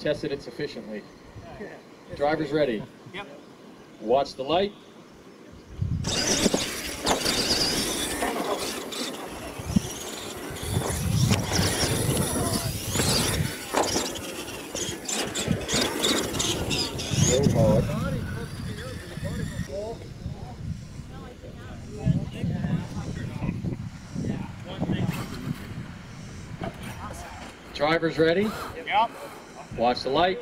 tested it sufficiently. Drivers ready. Yep. Watch the light. Go hard. Drivers ready. Yep. Watch the light.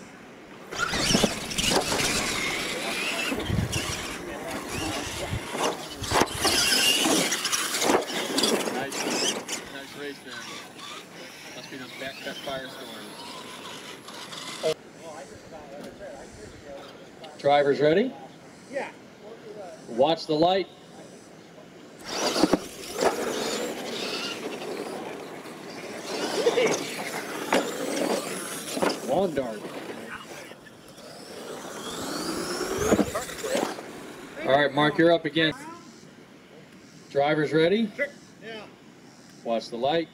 Nice race there. Must be those backcut firestorms. Drivers ready? Yeah. Watch the light. Lawn dart. All right, Mark, you're up again. Drivers ready? Sure. Yeah. Watch the light.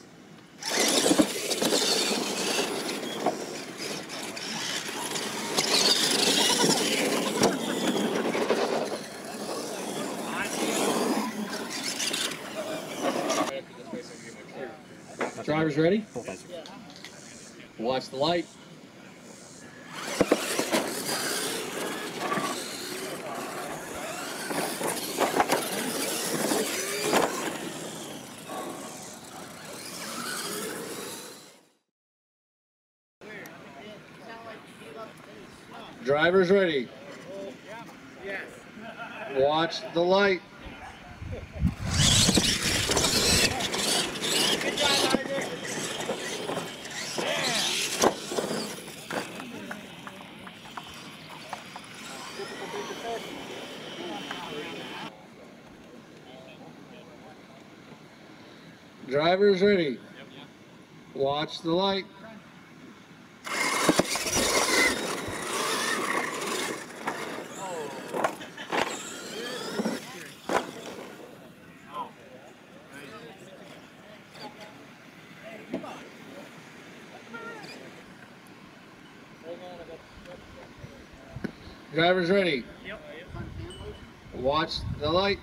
Drivers ready? Watch the light. Drivers ready. Yes. Watch the light. Good job, Isaac. Drivers ready. Watch the light. Drivers ready. Yep. Watch the light.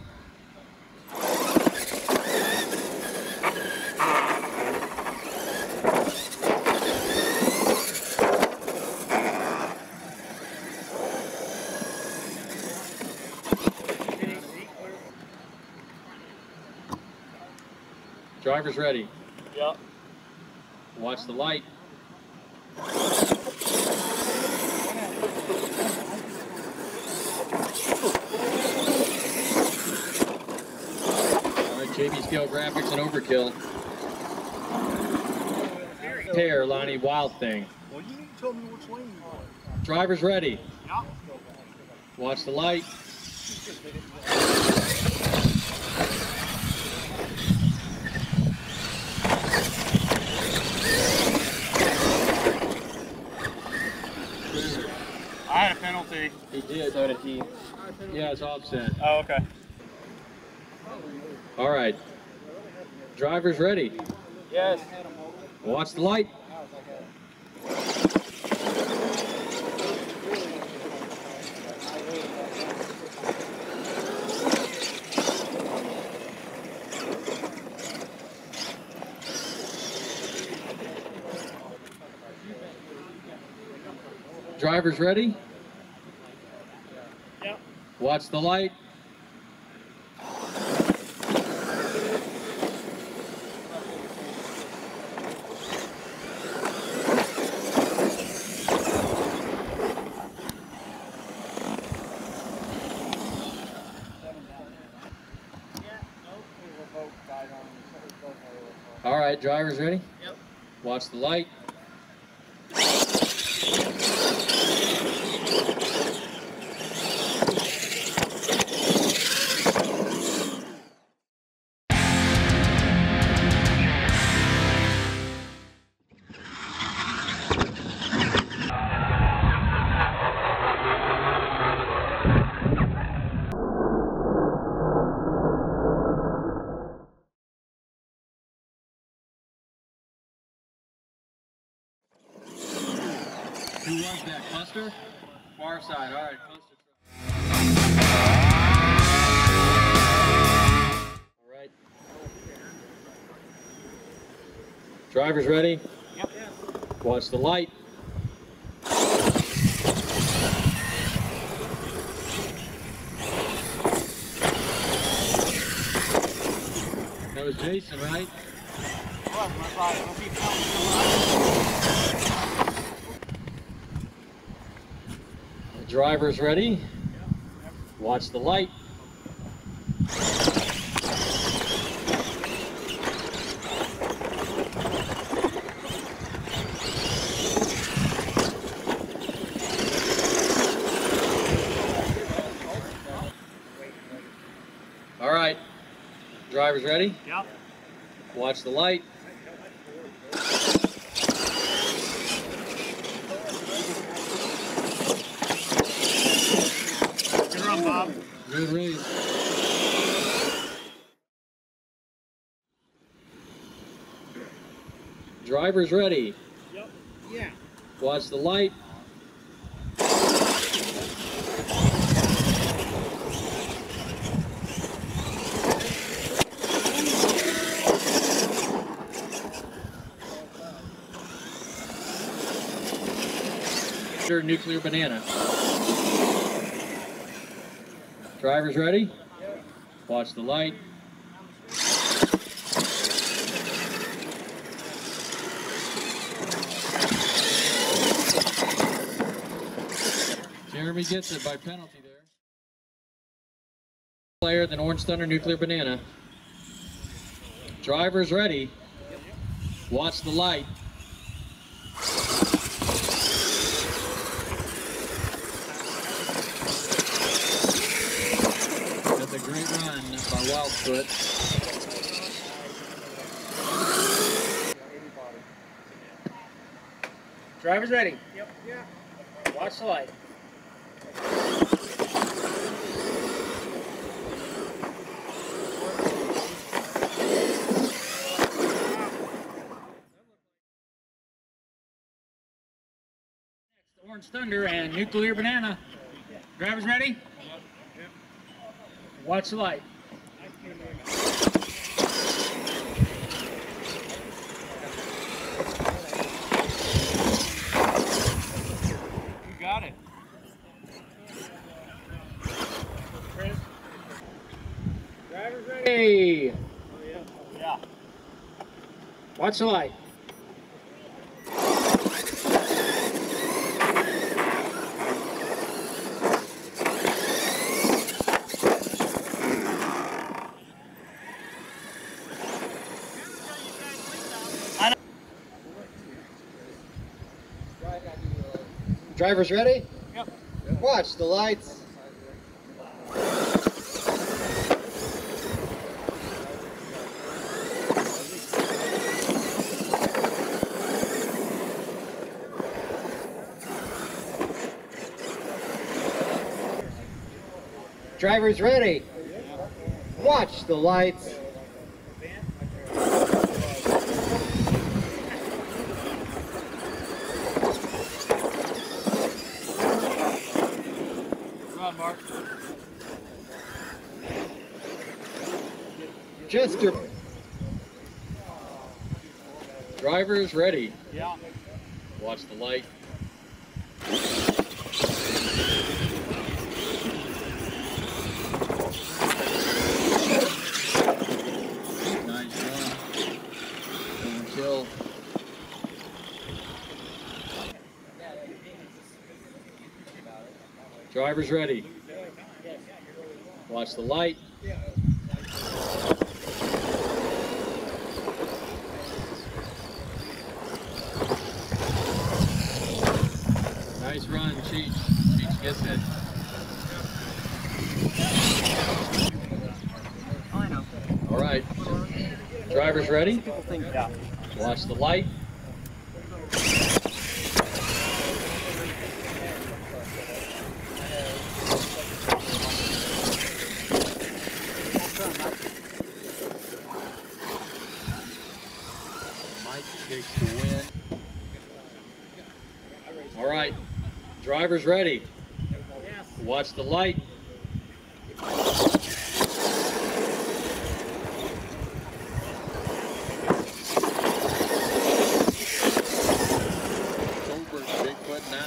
Drivers ready. Yep. Watch the light. Alright, JB Scale Graphics and Overkill. Tear, Lonnie, Wild Thing. Well, you need to tell me which lane you want. Drivers ready. Yep. Watch the light. I had a penalty. He did. So did he. Yeah, it's offset. Oh, okay. All right. Drivers ready. Yes. Watch the light. Drivers ready? Yep. Watch the light. All right, drivers ready? Yep. Watch the light. Who was that? Custer? Far side. All right, Custer. All right. Drivers ready? Yep. Watch the light. That was Jason, right? The driver's ready. Watch the light. All right. Driver's ready. Yep. Watch the light. Good run, Bob. Good race. Driver's ready. Yep. Yeah. Watch the light. Nuclear Banana. Driver's ready? Watch the light. Jeremy gets it by penalty there. Player than Orange Thunder Nuclear Banana. Driver's ready. Watch the light. That's a great run by Wildfoot. Driver's ready. Yep. Yeah. Watch the light. Orange Thunder and Nuclear Banana. Drivers ready? Watch the light. You got it. Drivers ready? Yeah. Watch the light. Driver's ready? Yep. Watch the lights. Driver's ready. Watch the lights. Mark. Jester. Driver's ready. Yeah. Watch the light. Nice run. Kill. Driver's ready. Watch the light. Nice run, Cheech. Cheech gets it. I know. All right. Driver's ready. Yeah. Watch the light. Mike takes the win. All right. Drivers ready. Yes. Watch the light. Goldberg, Bigfoot 9.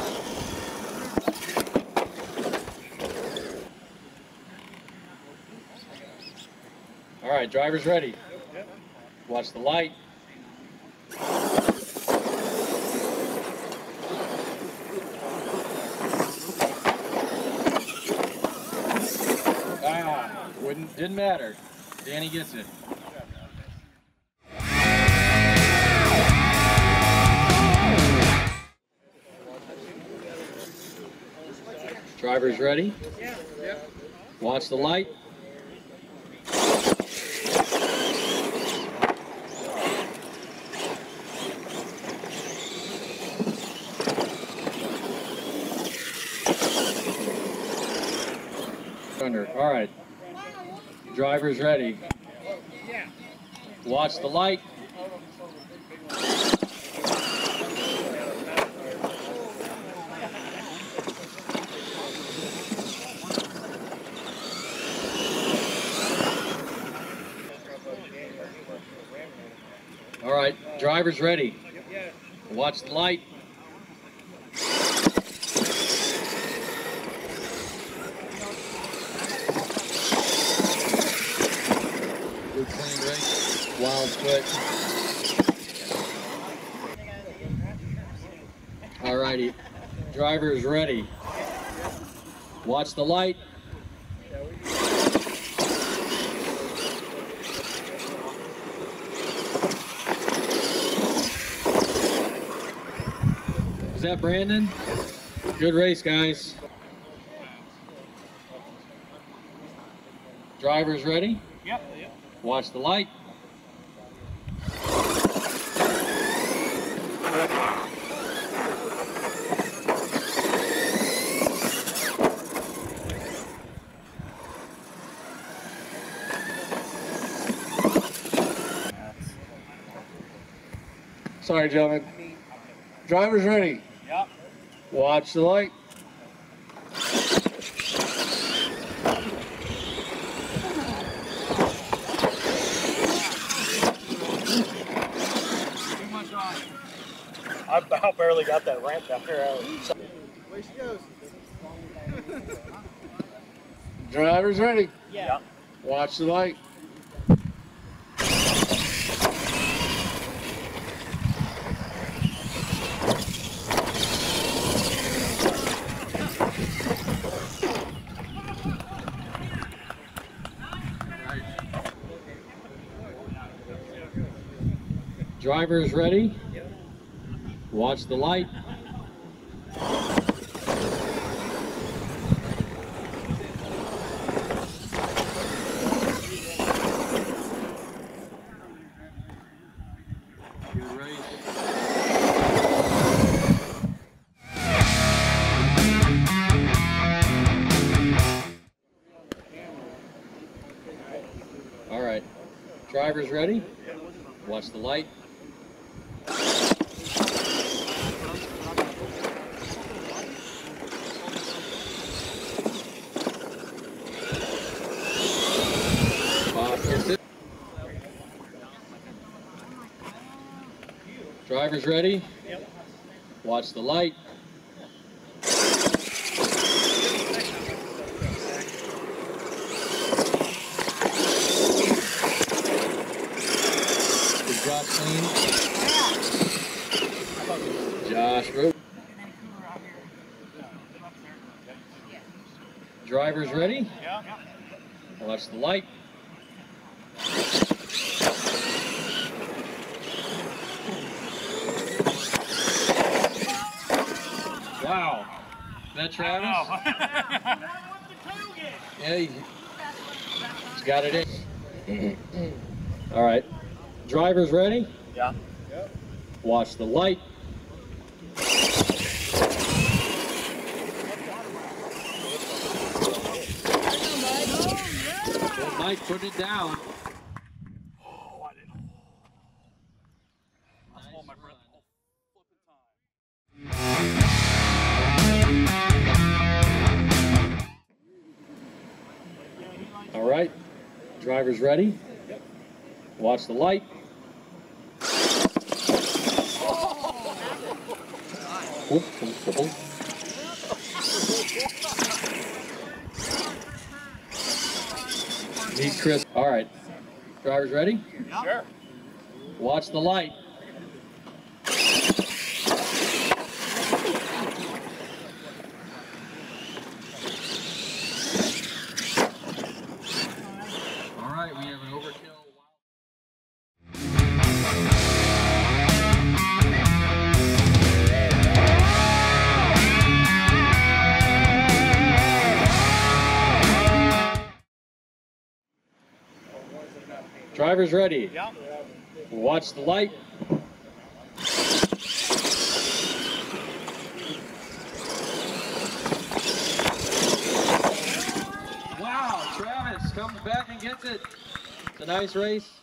All right, drivers ready. Watch the light. Didn't matter. Danny gets it. Drivers ready? Yeah. Watch the light. All right. Drivers ready. Yeah. Watch the light. All right, drivers ready. Watch the light. Good clean race. Wild foot. All righty, drivers ready. Watch the light. Is that Brandon? Good race, guys. Drivers ready? Yep. Watch the light. Sorry, gentlemen. Drivers ready. Yep. Watch the light. Too much on. I about barely got that ramp down here. Where she goes. Drivers ready. Yeah. Watch the light. Drivers ready? Watch the light. Good race. All right, drivers ready? Watch the light. Bob gets it. Drivers ready? Yep. Watch the light. Is Josh clean? Josh, go. Drivers ready? Yeah. Watch the light. Wow. Is that Travis? Yeah, he's got it in. All right. Drivers ready? Yeah. Watch the light. Well, Mike put it down. Oh, I didn't. I was holding my breath the whole flipping time. Drivers ready? Watch the light. Whoop, whoop, whoop, whoop. Meet Chris. All right. Drivers ready? Sure. Watch the light. All right, we have an overkill. Drivers ready? Yep. Watch the light. Wow, Travis comes back and gets it. It's a nice race.